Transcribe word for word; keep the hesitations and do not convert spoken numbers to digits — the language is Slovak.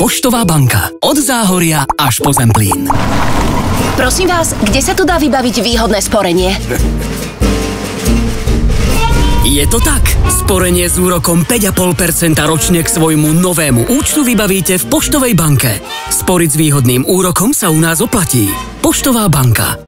Poštová banka. Od Záhoria až po Zemplín. Prosím vás, kde sa tu dá vybaviť výhodné sporenie? Je to tak. Sporenie s úrokom päť a pol percenta ročne k svojmu novému účtu vybavíte v Poštovej banke. Sporiť s výhodným úrokom sa u nás oplatí. Poštová banka.